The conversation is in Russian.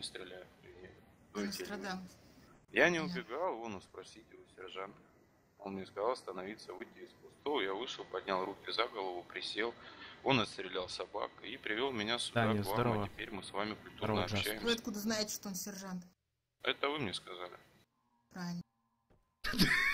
не стреляю. Нострадамус. Я не убегал, вон, спросите у сержанта. Он мне сказал остановиться, выйти из пустого. Я вышел, поднял руки за голову, присел. Он отстрелял собак и привел меня сюда, Таня, к вам. здорово. А теперь мы с вами культурно Здорово, Джаз. общаемся. Вы откуда знаете, что он сержант? Это вы мне сказали. Правильно.